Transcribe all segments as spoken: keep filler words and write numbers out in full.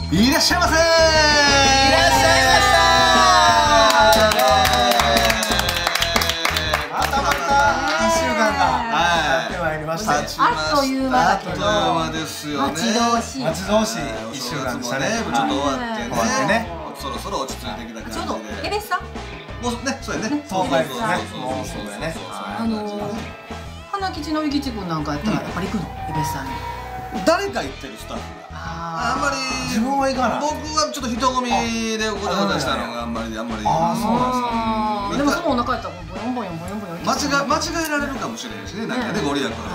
いらっしゃいませー。いらっしゃいましたー。またまたいっしゅうかんがやってまいりました。 あっという間だけど、 あっという間ですよね。 待ち遠しい待ち遠しいいっしゅうかんでしたね。ちょっと終わってね、終わってね、そろそろ落ち着いてきた感じで。 ちょうどエベッサもうね、そうやね、 そうそうそうそうそうやね。 あの花吉のり吉君なんかやったらやっぱり行くの、エベッサに。 誰か行ってるスタッフがあんまり、 自分は行かない。 僕はちょっと人混みでごたごたしたのがあんまりあんまり。 ああ、そうなんですか。 でもそのお腹やったらボヨンボヨンボヨンボヨン間違間違えられるかもしれないしね、なんかね、ご利益のこと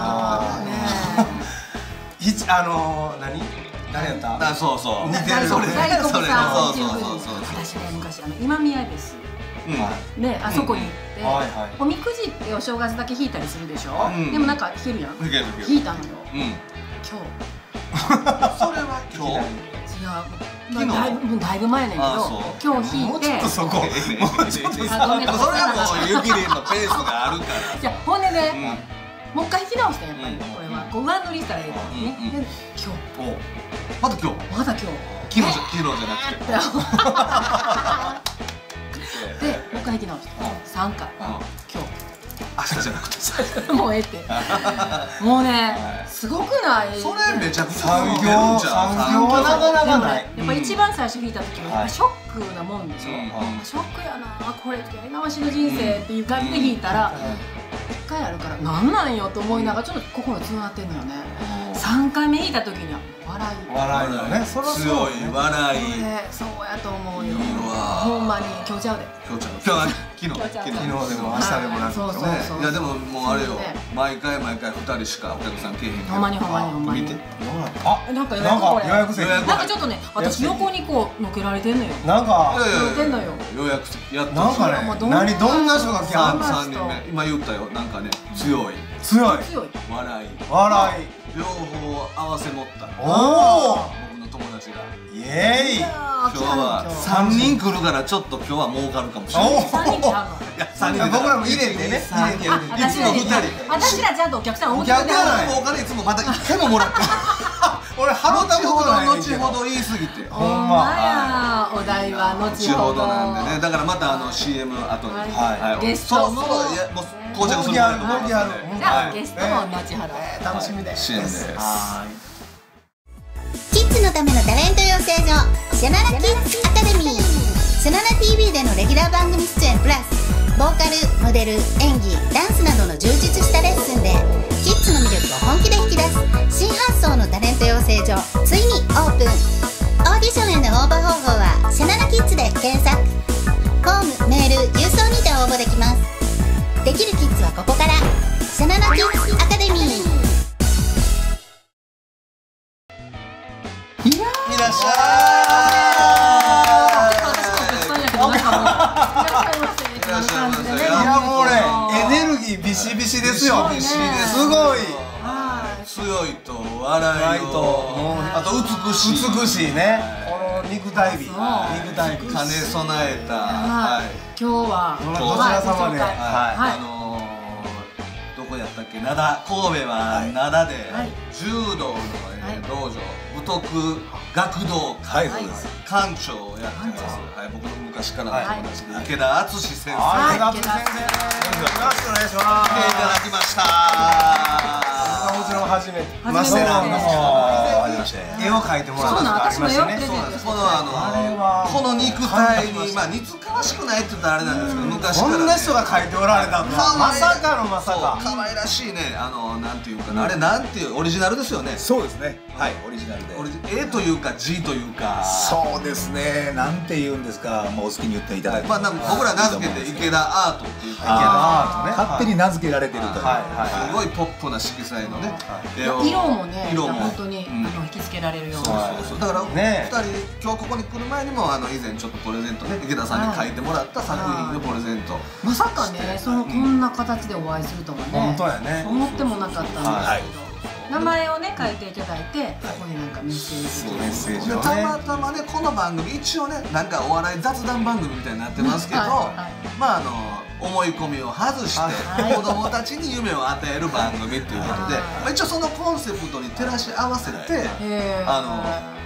ひちあの何誰やった？ あ、そうそう。似てるそれ。それ。そうそうそうそう。 私ね、昔あの今宮ですね、あそこに行っておみくじってお正月だけ引いたりするでしょ。でもなんか引けるやん。引いたのよ。今日。 それは今日。 違う。だいぶだいぶ前やねんけど、今日引いて。 そこ。 それはもうゆきりんのペースがあるから。 じゃあほんでね、もう一回引き直してやっぱりこれはこう上塗りしたらいいのね。今日。 まだ今日。 まだ今日。 昨日じゃ昨日じゃなくて。 で、もう一回引き直してさんかい今日明日じゃなくてもうええってもうね、すごくない？ それめちゃくちゃ産業産業はなかなかない。 やっぱ一番最初引いた時はショックなもんでしょ。ショックやな、これやり直しの人生っていう感じで引いたらいっかいあるからなんなんよと思いながらちょっと心つながってんのよね。さんかいめ引いた時には笑い笑いよね。 強い笑い。 そうやと思うよ。ほんまに今日ちゃうで。 今日ちゃう。今日昨日昨日でも明日でもなくてね。 いやでももうあれよ。毎回毎回ふたりしかお客さん来えへんけど。 ほんまにほんまにほんまに。 見て。 あ、 なんか予約これ。 予約制。 なんかちょっとね、私横にこうのけられてんのよ。 なんか乗ってんのよ。 予約制。やった。 なんかね、何どんな人が来はんの？ さんにんめ。今言ったよ。なんかね、強い。 強い。 強い。 笑い。 笑い。 両方合わせ持った。 おお。 僕の友達が。 イエーイ。 今日は三人来るからちょっと今日は儲かるかもしれない。 三人ちゃうの。 いや三人。 僕らも入れてね。 私ら二人。私らちゃんとお客さんお客さんのお金いつもまた一回ももらって。 俺払ったことないねんけど。 後ほど言い過ぎて。 ほんまや。お題は後ほどなんでね。だからまたあの シーエム 後にゲストももう到着する前と思いますじゃあゲストも後ほど楽しみです。 シーエム です。 キッズのためのタレント養成所シャナナキッズアカデミー。シャナナ ティーブイ でのレギュラー番組出演プラスボーカル、モデル、演技、ダンスなどの充実したレッスンでキッズの魅力を本気で引き出す新発想のタレント養成所ついにオープン。オーディションへの応募方法はシャナナキッズで検索。ホーム、メール、郵送にて応募できます。できるキッズはここから。シャナナキッズアカデミー。 いらっしゃい。いやもうね、エネルギービシビシですよ。 ビシビシです。 すごい。 強いと笑いとあと美しい美しいね。この肉体美、肉体美兼ね備えた。 今日はどちら様で、 あのどこやったっけ、灘、神戸は灘で柔道の道場、武徳学童館長をやってます。僕の昔からの友達で池田敦先生。 池田敦先生、よろしくお願いします。 来ていただきました。 もちろん初めて。 初めて。 絵を描いてもらったことがありましてね。 このあのこの肉体にまあ似つかわしくないって言ったらあれなんですけど、昔からこんな人が描いておられたとはまさかのまさか。 可愛らしいね、あのなんていうかな、あれなんていうオリジナルですよね。 そうですね。はい、オリジナルで。 絵というか字というか。 そうですね。なんて言うんですか、もうお好きに言っていただいて。 まあ僕ら名付けて池田アートっていうか、 勝手に名付けられてると。 すごいポップな色彩のね。 色もね、 色も本当に引き付けられるような。 そうそうそう。だからふたり今日ここに来る前にもあの以前ちょっとプレゼントね、池田さんに描いてもらった作品のプレゼント。 まさかね、そのこんな形でお会いするとはね。 本当やね。 思ってもなかったんですけど。名前をね書いていただいて、ここになんかメッセージ。 メッセージをね。 たまたまねこの番組一応ねなんかお笑い雑談番組みたいになってますけど、まああの思い込みを外して子供たちに夢を与える番組っていうことで、一応そのコンセプトに照らし合わせてあの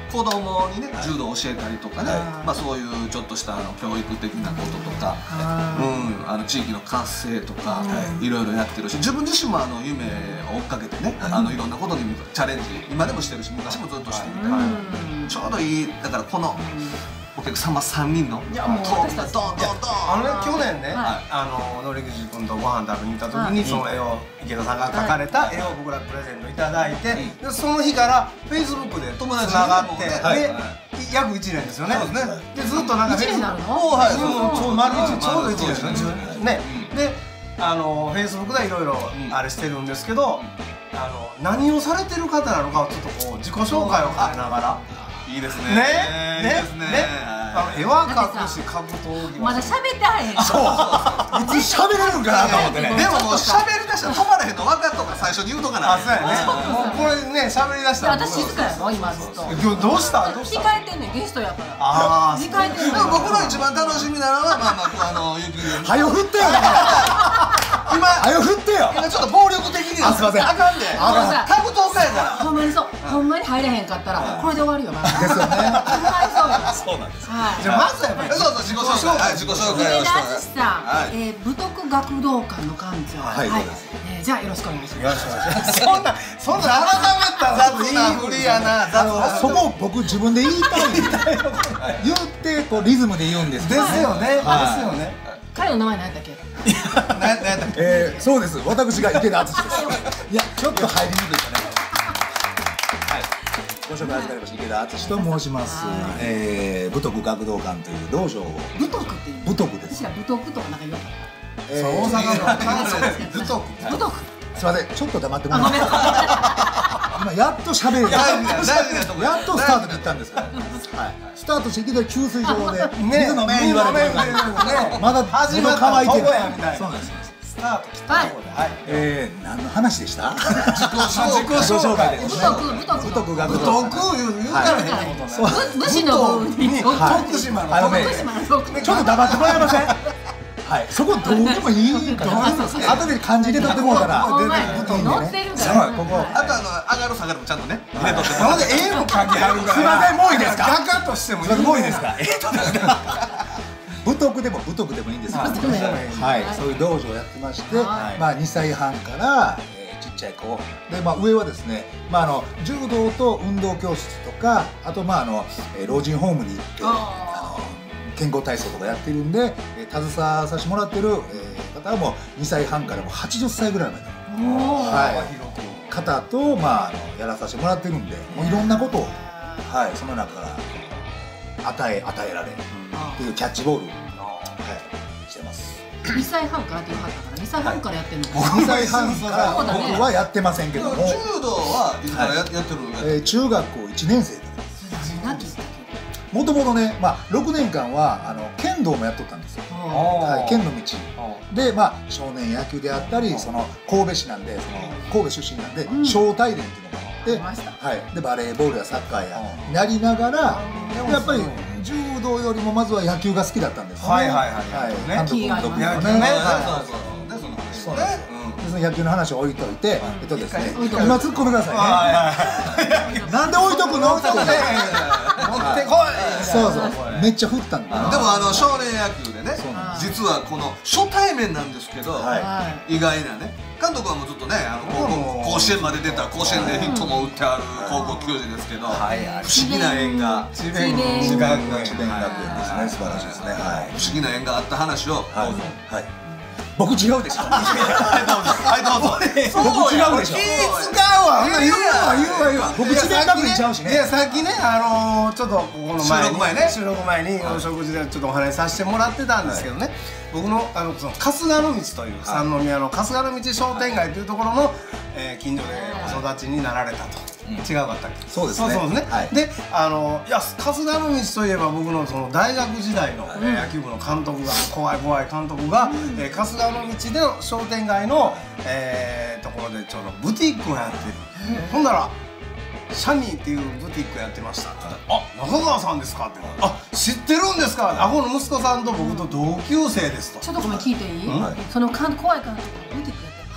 子供にね柔道を教えたりとかね、まあそういうちょっとしたあの教育的なこととか、うんあの地域の活性とかいろいろやってるし、自分自身もあの夢を追っかけてね、あのいろんなことにチャレンジ今でもしてるし昔もずっとしてるから、ちょうどいいだからこのお客様さんにんのいやもう私たちあのね去年ねあの野力君とご飯食べに行った時にその絵を池田さんが描かれた絵を僕らプレゼントいただいて、でその日からフェイスブックでつながってで約いちねんですよね。でずっとなんかフェイスブックもうはいちょうど丸一ちょうどいちねんですね。であのフェイスブックでいろいろあれしてるんですけど、あの何をされてる方なのかをちょっとこう自己紹介を兼ねながら。 いいですね。 ね、ね、ね、あの絵は描くし、格闘技まだ喋ってはへん。 そう。いつ喋れるんかなと思ってね。 でももう喋り出したら止まらへんの分かっとか最初に言うとかな。 あ、そうやね。もうこれね喋り出したら。 私静かやろ今ずっと。 今日どうした？どうした？ 控えてんねんゲストやから。 ああ。 控えてんねん。 僕の一番楽しみなのはまあまああのゆき。 はよ振ってよ。 今はよ振ってよ。 今ちょっと暴力的に。 あ、すみません。 あかんで。格闘家やから。 ほんまにそう。ほんまに入れへんかったらこれで終わるよな。 ですよね。 そうなんです。 じゃあまずはやっぱりそうそう自己紹介、自己紹介をして淳さん、えー、武徳学童館の館長。はい。えー、じゃあよろしくお願いします。 よろしくお願いします。そんなそんな改めた雑な振りやな。 そこ僕自分で言いたい。言ってこうリズムで言うんですですよね。ですよね。 彼の名前何やったっけ？ 何やったっけ？ えー、そうです。私が池田淳です。いやちょっと入りにくいですね。ご紹介預かりました池田淳と申します。ええ武徳学童館という道場を。 武徳っていう。 武徳です。 私ら武徳とかなんか言わなかった。そう大阪の関西で武徳。 武徳。 すみませんちょっと黙ってもらって。今やっと喋れる。やっとスタート切ったんですから。スタートしていきなり給水場で水飲め言われてまだ始まったとこやみたいな。 そうなんです。 スタート切ったとこで。はい。 ええ何の話でした？ 自己紹介です。 武徳武徳武徳学童館。武徳言うからへんことない。 武士の方に徳島の。 あのねちょっと黙ってもらえません？はい、そこどうでもいいから。後で漢字で取ってもらったら。 乗ってるから。 ここ。あとあの上がる下がるもちゃんとね。入れとってもらって。絵も描きはるから。 すみませんもういいですか？ 画家としてもいい。 もういいですか？えっとですか。武徳でも武徳でもいいんですけど、はい、そういう道場をやってまして、まあにさいはんからちっちゃい子で、まあ上はですね、まああの柔道と運動教室とか、あとまああの老人ホームに行ってあの健康体操とかやってるんで、携わさせてもらってる方はもうにさいはんからもうはちじゅっさいぐらいまで、はい、方とまああのやらさせてもらってるんで、もういろんなことをはいその中から与え与えられる。っていうキャッチボールを、はい、してます。 にさいはんからって言わはったからにさいはんからやってるの。 にさいはんから僕はやってませんけども。 柔道はいつからやってる？ え中学校いちねん生から。もともとね、まあろくねんかんはあの剣道もやっとったんですよ。はい、剣の道で、まあ少年野球であったり、その神戸市なんで、その神戸出身なんで小体連っていうのがあって、はい、でバレーボールやサッカーやなりながら、やっぱり。柔道よりもまずは野球が好きだったんですね。 はいはいはい。 監督の時のね。そうです。その野球の話を置いといて、えっとですね、今突っ込んでくださいね。なんで置いとくのって。持ってこい。そうそう。めっちゃ振ったんだ。 でもあの少年野球でね、実はこの初対面なんですけど、意外なね。監督はもうずっとね、あの甲子園まで出た甲子園でヒットも打ってある高校球児ですけど、不思議な縁が智弁学園智弁学園ですね。素晴らしいですね。 不思議な縁があった話をどうぞ。 はい。僕違うでしょ。 はいどうぞ。 僕違うでしょ。 気使うわ。言うわ言うわ言うわ。 僕智弁学園ちゃうしね。 いやさっきねあのちょっとここの前収録前ね収録前にお食事でちょっとお話しさせてもらってたんですけどね。僕のあのその春日の道という三宮の春日の道商店街というところの近所でお育ちになられたと。違うかったっけ？ そうですね。 そうですね。で、あのいや春日の道といえば僕のその大学時代の野球部の監督が怖い怖い監督が春日の道での商店街のところでちょうどブティックをやってる。ほんならシャニーっていうブティックやってました。あ、中川さんですかって。あ、知ってるんですか。あこの息子さんと僕と同級生ですと。 ちょっとごめん聞いていい？その怖い監督ブティックやってる。 そ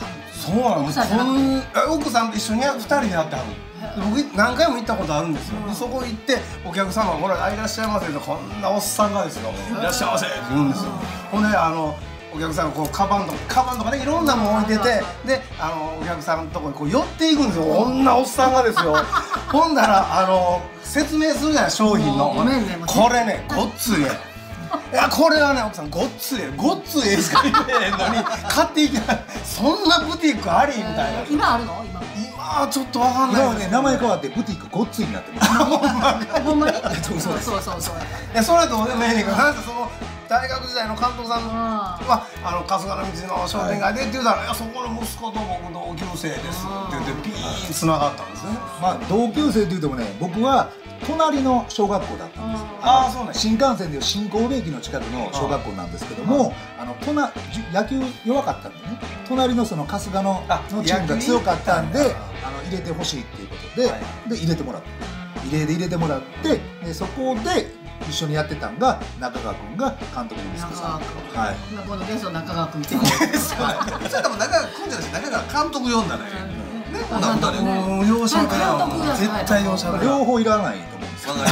そうなんです。奥さんと一緒にふたりでやってはる。僕何回も行ったことあるんですよ。そこ行ってお客様ほらいらっしゃいませとこんなおっさんがですよいらっしゃいませって言うんですよ。ほんであのお客さんがこうカバンとかカバンとかねいろんなもん置いててであのお客さんのとこにこう寄っていくんですよ。こんなおっさんがですよ。ほんだらあの説明するじゃない商品のこれねごっついいやこれはね奥さんごっつえごっつえしか言えへんのに買っていけないそんなブティックありみたいな。 今あるの今今はちょっとわかんない。 今はね名前変わってブティックごっついになってます。 ほんまにそうそうそうそうそう。 いやそれとでもええねんけどなんかその大学時代の監督さんはあの春日の道の商店街でって言うたら「いやそこの息子と僕同級生です」って言ってピーンつながったんですね。 まあ同級生って言うてもね僕は隣の小学校だったんです。 ああそうね。 新幹線で新神戸駅の近くの小学校なんですけども、あの隣野球弱かったんでね、隣のその春日ののチームが強かったんで、あの入れてほしいっていうことで、で入れてもらって、入れで入れてもらって、でそこで一緒にやってたんが中川君が監督の息子さん。はい。 このゲスト中川君って。 それ多分中川君じゃないし中川監督呼んだね。ね、こんな二人もう両者から絶対両者から両方いらないと思うんですよ。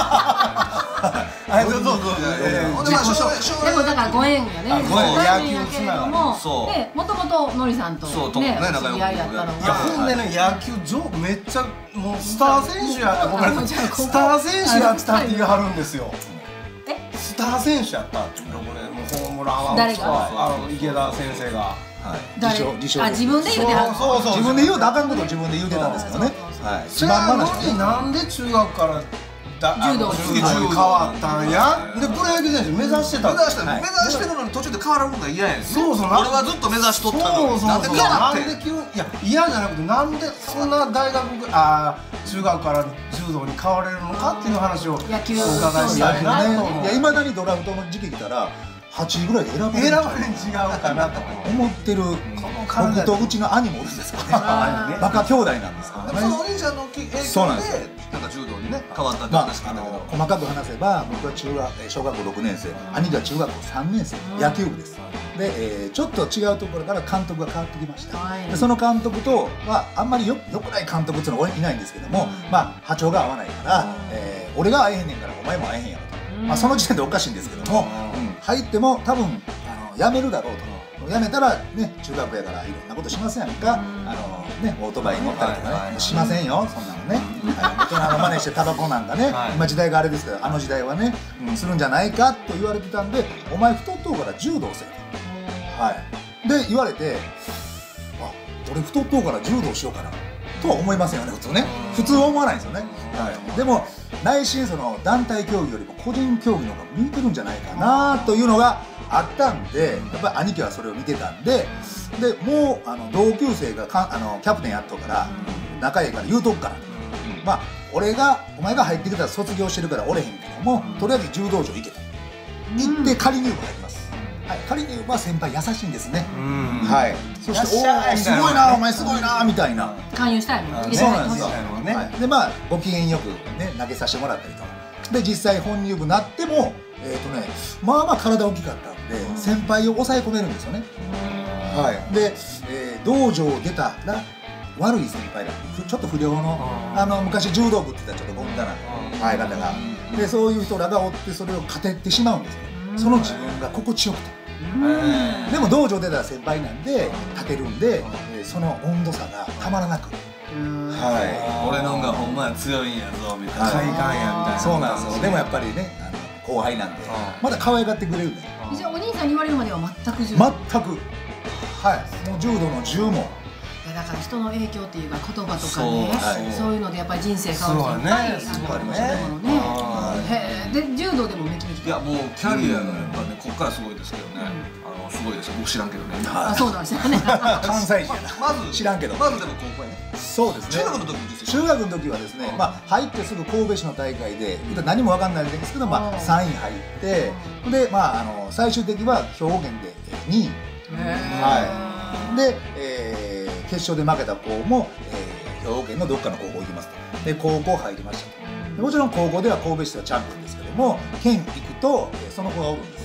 はい、どうぞどうぞ。 でもだからご縁やね。 ご縁やけれども、でもともとのりさんとね知り合いやったのが。 いやほんでね野球上めっちゃもうスター選手やってごめんなさいスター選手やったって言いはるんですよ。 え？ スター選手やったってこれもうホームランは誰が？ あの池田先生が。 誰？あ自分で言うてはる。 そうそう自分で言うとあかんこと自分で言うてたんですけどね。はい。 それなのになんで中学から柔道に変わったんや。でプロ野球選手目指してた。 目指して目指してるのに途中で変わるのが嫌やん。 そうそう。 俺はずっと目指しとったのに。なんで嫌なって。 なんで急にいや嫌じゃなくてなんでそんな大学あ中学から柔道に変われるのかっていう話をお伺いしたいなと思う。 いやいまだにドラフトの時期来たらはちいぐらいで選ばれる選ばれん違うかなと思ってる。僕とうちの兄もおるんですからね。バカ兄弟なんですからね。 そのお兄ちゃんの影響でなんか柔道にね変わったって話なんだけど、 細かく話せば僕は中学小学校ろくねん生、兄が中学校さんねん生、野球部です。でちょっと違うところから監督が変わってきました。でその監督とはあんまりよくない監督っていうのはいないんですけども、まあ波長が合わないから俺が会えへんねんからお前も会えへんやろと、まあその時点でおかしいんですけども、入っても多分辞めるだろうと。辞めたらね中学やからいろんなことしませんやんか。あのねオートバイ乗ったりとかねしませんよそんなのね。大人の真似してタバコなんかね今時代があれですけどあの時代はねするんじゃないかと言われてたんでお前太っとうから柔道せえ。はいで言われてあ俺太っとうから柔道しようかなとは思いませんよね普通ね。普通は思わないんですよね。でも内心その団体競技よりも個人競技の方が向いてるんじゃないかなというのがあったんで、やっぱり兄貴はそれを見てたんで、でもうあの同級生がかあのキャプテンやっとくから仲いいから言うとくから、まあ俺がお前が入ってきたら卒業してるからおれへんけども、とりあえず柔道場行けと行って仮入部入ります。はい、仮入部は先輩優しいんですね。はい。そしておおすごいなお前すごいなみたいな。 勧誘したいもん。 そうなんですよ。でまあご機嫌よくね投げさせてもらったりとか。で実際本入部なってもえっとねまあまあ体大きかったんで先輩を抑え込めるんですよね。はいで道場を出たら悪い先輩だちょっと不良のあの昔柔道部って言ったらちょっとゴンダな相方がでそういう人らがおってそれを勝ててしまうんですよ。その自分が心地よくてでも道場出たら先輩なんで勝てるんでその温度差がたまらなく。 はい俺のがほんまは強いんやぞみたいな快感やみたいな。 そうなんですよ。でもやっぱりね後輩なんでまだ可愛がってくれるんで。 じゃあお兄さんに言われるまでは全く柔道全くはいもう柔道の柔もだから人の影響っていうか言葉とかねそういうのでやっぱり人生変わる人いっぱいありましたものね。へえで柔道でもめきめきいやもうキャリアがやっぱねこっからすごいですけどねあのすごいですよ僕知らんけどね。 あそうなんですよね。 関西人まず知らんけどまずでも高校やね。 そうですね。 中学の時も実中学の時はですねまあ入ってすぐ神戸市の大会で何も分かんないんですけどまあさんい入ってでまああの最終的には兵庫県でにいはいで決勝で負けた子も兵庫県のどっかの高校行きますとで高校入りましたと。もちろん高校では神戸市はチャンピオンですけども県行くとその子がおるんです。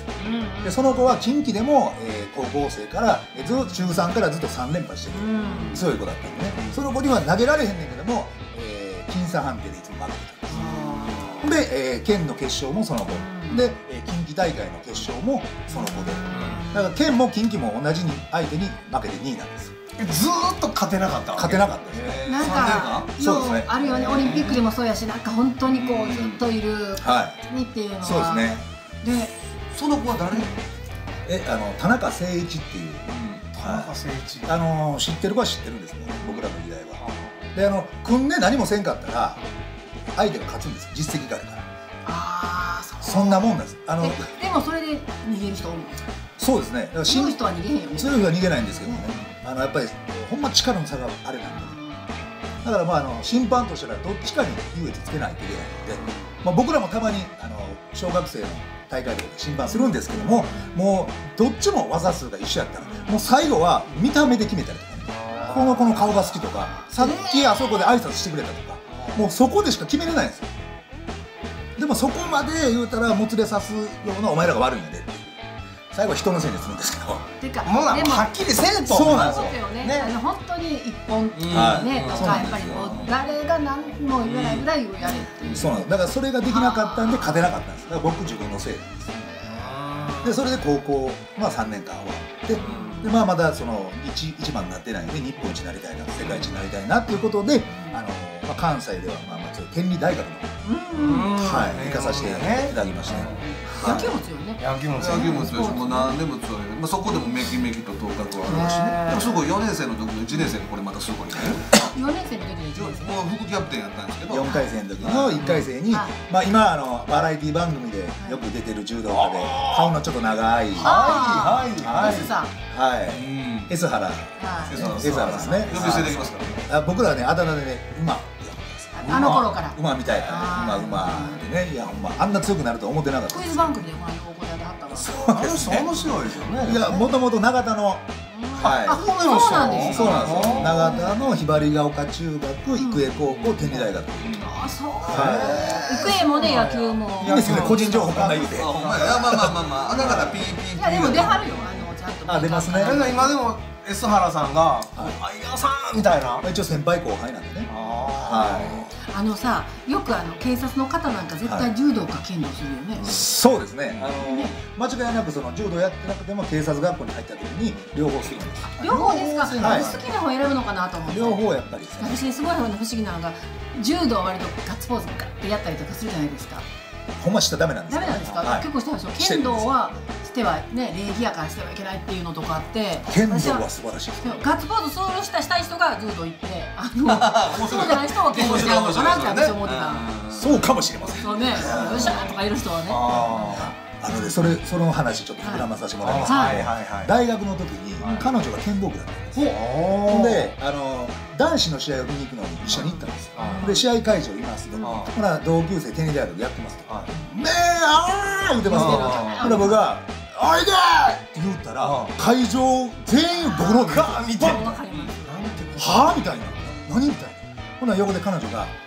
でその後は近畿でも、えー、高校生からずっと中さんからずっとさん連覇してる強い子だったんでね、その子には投げられへんねんけども、えー、僅差判定でいつも負けてたんですで、えー、県の決勝もその子で、えー、近畿大会の決勝もその子で、だから県も近畿も同じに相手に負けてにいなんです。 ずーっと勝てなかった勝てなかったです。 なんかそうですね、あるよね、オリンピックでもそうやし、なんか本当にこうずっといるにっていうのは、 そうですね。 でその子は誰？ え、あの田中誠一っていう、 田中誠一、 あの知ってる子は知ってるんですね、僕らの時代は。で、あの組んで何もせんかったら相手が勝つんです、実績があるから。 ああ、 そんなもんなんです。あのでもそれで逃げる人おるの？ そうですね。だから強い人は逃げへんよね。 強い人は逃げないんですけどね。あのやっぱりほんま力の差があれなんで、だからまああの審判としてはどっちかに優越つけないといけないので、まあ僕らもたまにあの小学生の大会とかで審判するんですけども、もうどっちも技数が一緒やったら、もう最後は見た目で決めたりとかね、この子の顔が好きとか、さっきあそこで挨拶してくれたとか、もうそこでしか決めれないんですよ。でもそこまで言うたらもつれさすようなお前らが悪いんやでっていう、最後は人のせいにするんですけど、 てかもうはっきりせんと。 そうなんですよね。あの本当に一本っていうねとか、やっぱりもう誰が何も言わないぐらいやれっていう。 そうなんです。だからそれができなかったんで勝てなかったんです。だから僕自分のせいなんです。でそれで高校まあさんねんかん終わって、でまあまだその 一, 一番になってないんで日本一になりたいな、世界一になりたいなっていうことで、あのまあ関西ではまあまあ天理大学のはい行かさせていただきました。 野球も強いね。 野球も強い。野球も強いし、もう何でも強い。まあそこでもめきめきと頭角はあるしね。でもすごいよねん生の時のいちねん生のこれまたすごいね。 よねん生の時のいちねん生。 もう副キャプテンやったんですけど。 よんかい生の時のいっかい生に、まあ今あのバラエティ番組でよく出てる柔道家で顔のちょっと長い。 はいはいはい。 はい。S 原。S 原ですね。 呼び捨てできますから。 ら。 僕らはねあだ名でね馬。 あの頃から馬みたいな馬馬でね、いやほんまあんな強くなると思ってなかった。 クイズ番組でこの横であったわ。 そうですね。 面白いですよね。 いやもともと永田の、はい。 そうなんです。 そうなんですよ。永田のひばりが丘中学、育英高校、天理大学。 あ、そう。育英もね野球も。 いいですよね、個人情報考えて。 あ、ほんまや。まあまあまあまあ、だからピーピーピー。 いやでも出はるよ、あのちゃんと。 あ、出ますね。 今でも S 原さんが「あいやさん」みたいな。 一応先輩後輩なんでね。はい。 あのさ、よくあの警察の方なんか絶対柔道か剣道するよね。 そうですね。あの間違いなくその柔道やってなくても警察学校に入った時に両方するんです。 両方ですか。私好きな方選ぶのかなと思って。 両方やっぱり。 私すごい不思議なのが柔道は割とガッツポーズガッてやったりとかするじゃないですか。 ほんましちゃダメなんですダメなんですか。結構してるでしょ。剣道はしてはね礼儀やからしてはいけないっていうのとかあって。 剣道は素晴らしい。 ガッツポーズするしたしたい人が柔道行って、あのそうじゃない人は剣道してるのかなって私思ってた。 そうかもしれません。 そうね。よっしゃーとかいる人はね。 あのね、それその話ちょっと膨らまさせてもらいますけど、大学の時に彼女が剣道部だったんです。で、あの男子の試合を見に行くのに一緒に行ったんですよ。で試合会場いますと、ほら同級生天理大学やってますと、ねえあー言ってますと、ほら僕が「おいで!」って言ったら会場全員僕の方で見て、はあみたいな、何みたいな。ほな横で彼女が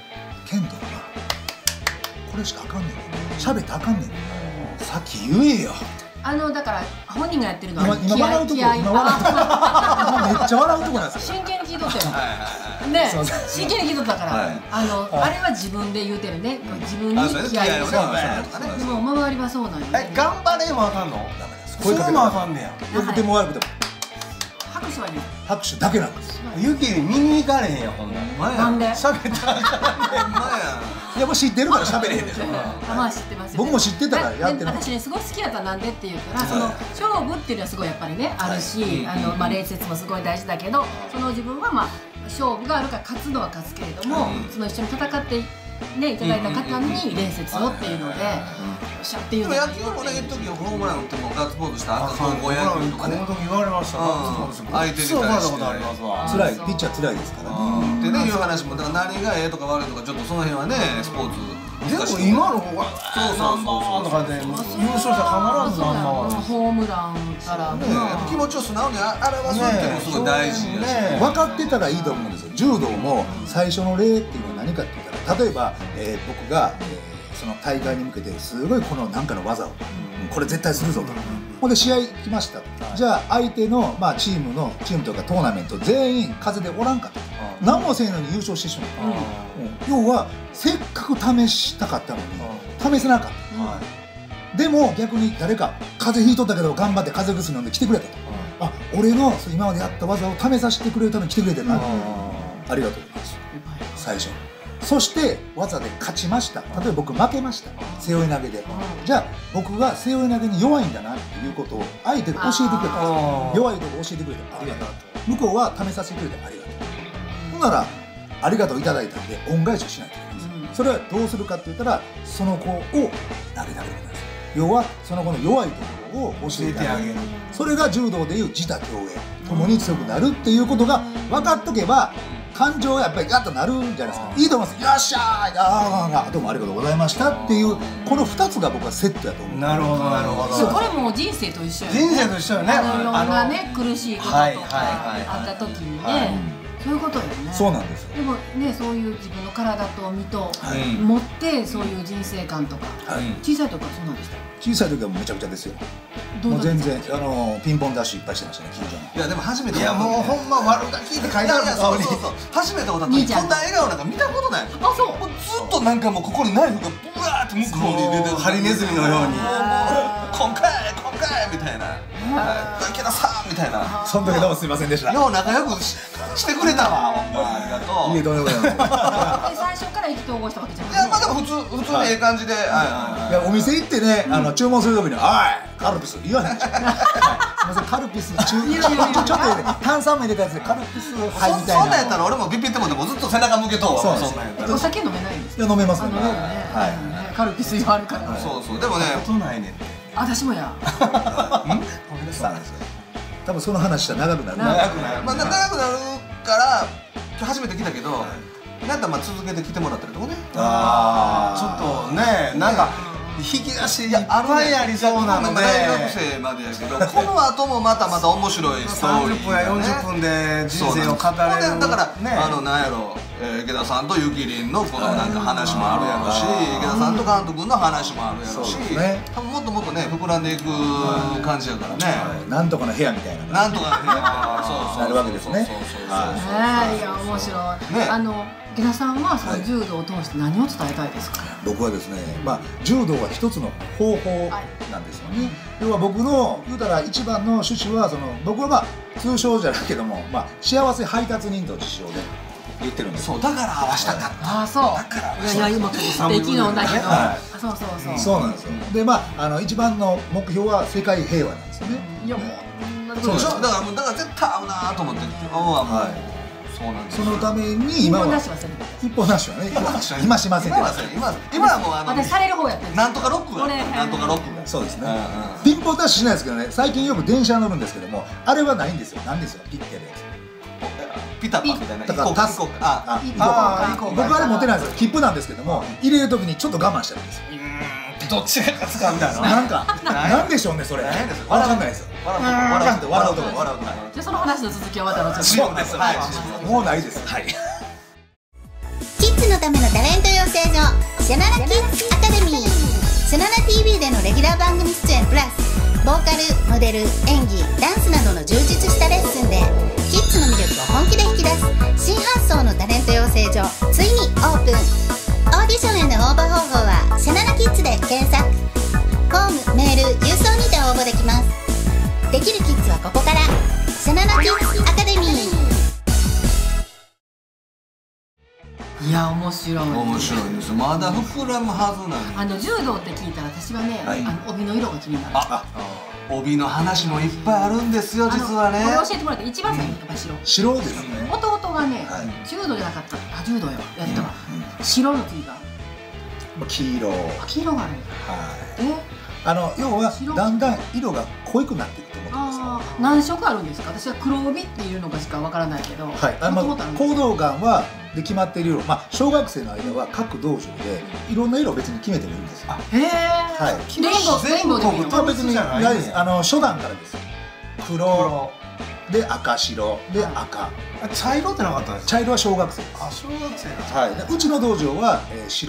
「剣道はこれしかあかんねん、喋ってあかんねん。さっき言えよ。 あのだから本人がやってるのは今笑うとこ、今笑うとこ、めっちゃ笑うとこなんですよ。 真剣に聞いとったよね。真剣に聞いとったから、あのあれは自分で言うてるね。自分に気合い入れて。でも周りはそうなんよ。 え、頑張れもあかんの？ダメです。声かけもあかんねや。 よくても悪くても。 拍手はいい。 拍手だけなんです。 ゆき見に行かれへんやほんなら。 なんで？ 喋ったら。 いやもう知ってるから喋れへんでしょ。 まあ知ってますよ。 僕も知ってたからやってる。 私ねすごい好きやったなんでって言ったら、その勝負っていうのはすごいやっぱりねあるし、あのまあ礼節もすごい大事だけど、その自分はまあ勝負があるから勝つのは勝つけれども、その一緒に戦ってねいただいた方に礼節をっていうので、おっしゃっていうの。 野球もね、一時ホームラン打ってもガッツポーズした赤高校野球とかね。 この時言われました。 相手に対して辛い、ピッチャー辛いですからね。 ってねいう話も、だから何がええとか悪いとかちょっとその辺はねスポーツ。 でも今の子がそうそうそうとかで優勝したら必ずナンバーワン。 ホームランからね気持ちを素直に表すっていうのもすごい大事やし、 分かってたらいいと思うんですよ。柔道も最初の礼っていうのは何かって言ったら、例えば僕がその大会に向けてすごいこの何かの技を、うん、これ絶対するぞと、ほんで試合来ました、じゃあ相手の、まあ、チームのチームとかトーナメント全員風邪でおらんかった、何もせんのに優勝してしまった、うん、要はせっかく試したかったのに試せなかった、でも逆に誰か風邪ひいとったけど頑張って風邪薬飲んで来てくれたと、あ、俺の今までやった技を試させてくれるために来てくれてるな、ありがとうございます最初。そして技で勝ちました。例えば僕負けました、背負い投げで、じゃあ僕が背負い投げに弱いんだなっていうことを相手が教えてくれたんです。弱いとこ教えてくれてありがとう、向こうは試させてくれてありがとう、ほんならありがとういただいたんで恩返しをしないといけないんです。それはどうするかって言ったらその子を投げてあげることなんです。要はその子の弱いところを教えてあげる、それが柔道でいう自他共栄、共に強くなるっていうことが分かっとけば感情がやっぱりガッとなるんじゃないですか。いいと思います。よっしゃー、あーどうもありがとうございましたっていうこのふたつが僕はセットやと思う。 なるほどなるほど。 これも人生と一緒よね。 人生と一緒よね。 いろんなね苦しいこととかあった時にね、そういうことよね。 そうなんですよ。 でもね、そういう自分の体と身と持ってそういう人生観とか、小さい時からそうなんでした。 小さい時はめちゃくちゃですよ。もう全然あのピンポンダッシュいっぱいしてましたね、近所の。 いやでも初めて、 いやもうほんま悪ガキって書いてあるの顔に。 初めてことだった。こんな笑顔なんか見たことない。 あ、そう。 ずっとなんかもうここにナイフがブワーって向こうに入れてる、 ハリネズミのように。 今回今回みたいな。だけどさみたいな。 その時どうもすいませんでした。 よう仲良くしてくれたわ。ほんまありがとう。 いえ、どうもどうも。 最初から意気投合したわけじゃない。 いやまあでも普通普通にええ感じで。いやお店行ってね、あの注文する時に「おいカルピス」言わないでしょ。すみません、カルピス中ちょっとね炭酸も入れたやつでカルピスはいみたいな。 そんなんやったら俺もビビってもでもずっと背中向けとう。 そうなんです。 お酒飲めないんですか。 いや飲めますね。 はい。カルピス言われるから。 そうそう。でもね、 ことないねん。 私もや。 多分その話したら長くなる。 長くなる。まあ長くなるから今日初めて来たけど、なんかまあ続けて来てもらったりとかね。 ああ、ちょっとね、なんか引き出しいっぱいありそうなので。 大学生までやけど、この後もまたまた面白いストーリー。 さんじゅっぷんやよんじゅっぷんで人生を語れる。 だからあのなんやろ。池田さんとゆきりんのこのなんか話もあるやろし、池田さんと監督の話もあるやろし、多分もっともっとね膨らんでいく感じやからね。 なんとかの部屋みたいな。 なんとかの部屋みたいな。そうそう。 なるわけですね。 はい、いや面白い。あの池田さんはその柔道を通して何を伝えたいですか。 僕はですね、まあ柔道は一つの方法なんですよね。要は僕の言うたら一番の趣旨はその僕はまあ通称じゃないけども、まあ幸せ配達人と自称で。言ってるんです。 そうだから合わしたかった。 ああそう。だからいやいや今素敵なんだけど。そうそうそう。 そうなんですよ。でまああの一番の目標は世界平和なんですよね。 いやもうそうでしょ。だからもうだから絶対合うなと思って思うわもう。そうなんです。 そのために今は一本なしはね。今しませんけど。 今今はもうあの。 私される方やってる。 なんとかロックが。なんとかロックが。 そうですね。ピンポンダッシュしないですけどね。最近よく電車乗るんですけども、あれはないんですよ。なんですよ。ピッてやるやつ。 ピタパみたいな。 だからタスコああ僕あれ持てないですよ。切符なんですけども入れる時にちょっと我慢したんですよ。 どっちが勝つかみたいな。 なんかなんでしょうねそれ。わかんないですよ。笑うと笑うと笑うと。 じゃその話の続きはまた後ほど。 そうです。はい。 もうないです。はい。 キッズのためのタレント養成所シャナナキッズアカデミー。シャナナ ティーブイ でのレギュラー番組出演プラスボーカル、モデル、演技、ダンスなどの充実したレッスンでキッズの魅力を本気で引き出す新発想のタレント養成所ついにオープン。オーディションへの応募方法はシャナナキッズで検索。ホーム、メール、郵送にて応募できます。できるキッズはここから。シャナナキッズアカデミー。 いや面白い。 面白いです。まだ膨らむはずなんで。 あの柔道って聞いたら私はね、あの帯の色が気になる。 あ、帯の話もいっぱいあるんですよ実はね。 これ教えてもらって一番最初やっぱ白。 白ですね。 弟がね柔道じゃなかった。あ柔道よやってたわ。白の次が。 黄色。 黄色がある。 え？あの要はだんだん色が濃くなっていくと思ってます。 何色あるんですか。私は黒帯っていうのかしかわからないけど。 はい。あの講道館はで決まっている色、まあ小学生の間は各道場でいろんな色を別に決めてもいいんですよ。 へえ。 はい。 レインボーレインボーでもいいの？ 別にないです。あの初段からです。黒で赤白で赤。 茶色ってなかったんですか。 茶色は小学生です。 あ小学生。 はい。うちの道場は白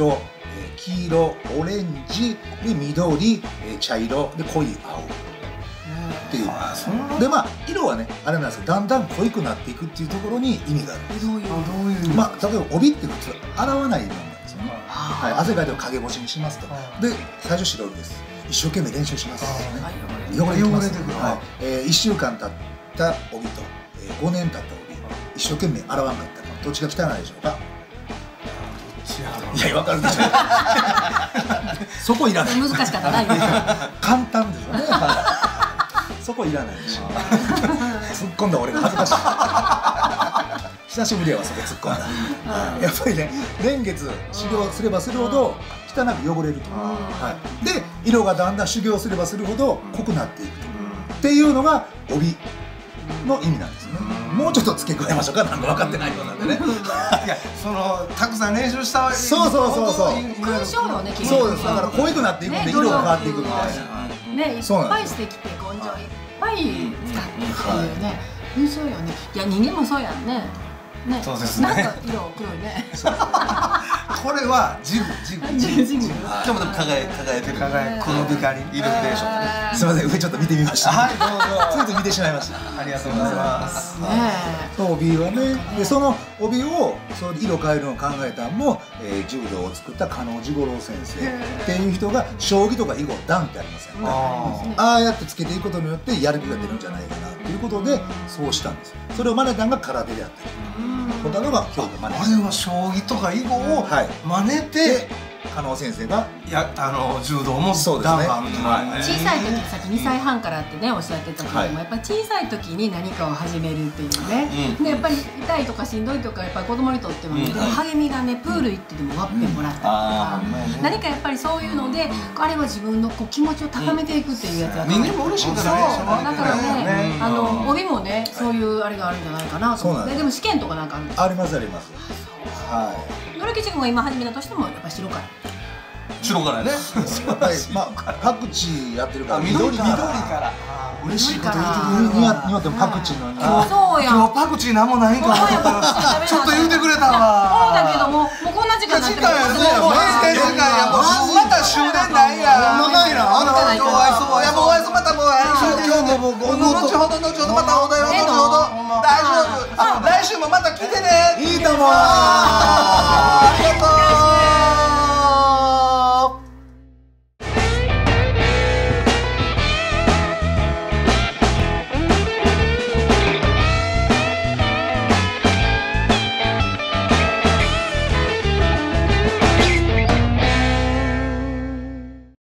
黄色、オレンジで緑、茶色で濃い青っていう。でまあ色はねあれなんですけど、だんだん濃くなっていくっていうところに意味があるんです。どういう、まあ例えば帯って普通洗わないものなんですよね。はい、汗かいて陰干しにしますと。で最初白帯です。一生懸命練習しますね。汚れてきます。はい。え一週間経った帯と五年経った帯、一生懸命洗わんかったらどっちが汚いでしょうか。いや分かるでしょ。そこいらない。 難しかったない。 簡単ですよね。そこいらないでしょ。突っ込んだ俺が恥ずかしい。久しぶりやわそこ突っ込んだ。やっぱりね年月修行すればするほど汚く汚れると。はい。で色がだんだん修行すればするほど濃くなっていくと。っていうのが帯の意味なんですね。もうちょっと付け加えましょうか。なんか分かってないようなんでね。 いやそのたくさん練習した。 そうそうそうそう。 勲章よね。 そうです。だから濃くなっていくんで色が変わっていくみたいな。 ね、いっぱいしてきて根性いっぱい使ってっていうね。そうよね。いや人間もそうやんね。ね、 そうですね。 なんか色黒いね。 これはジグジグジグジグ。 今日もでも輝い輝いてる。 輝いこの光イルミネーションね。 すみません上ちょっと見てみました。 はいどうぞ。 ついつい見てしまいました。 ありがとうございます。 ねえ。帯はね、でその帯をそう色変えるのを考えたのも、えー、柔道を作った加納治五郎先生っていう人が将棋とか囲碁段ってありますよね。ああやってつけていくことによってやる気が出るんじゃないかなということでそうしたんです。それを真似たのが空手であったり。こんなのが今日の真似。 あれは将棋とか囲碁を真似て加納先生がいやあの柔道もそうですね。 小さい時さっきにさいはんからってねおっしゃってたけども、やっぱり小さい時に何かを始めるっていうね。でやっぱり痛いとかしんどいとかやっぱり子供にとってもね励みがねプール行ってでもワッペンもらったりとか何かやっぱりそういうのであれは自分のこう気持ちを高めていくっていうやつだと。 人間も嬉しいからね。 そうだからねあの帯もねそういうあれがあるんじゃないかなと思って。でも試験とかなんかあるんですか。 ありますあります。はい。 のりきち君が今始めたとしてもやっぱ白から白からね。 まあパクチーやってるから緑から嬉しいこと言うてくれるにわってもパクチーのそうや今日パクチーなんもないんかなちょっと言うてくれたわ。 そうだけどももうこんな時間になって時間やね。もう閉店時間や。もうまた終電ないや。 ないな。 あの今日お会いそうや。もうお会いそうまたもう今日ももう後ほど後ほどまたお題を後ほど大丈夫。来週もまた来てね。 いいと思う。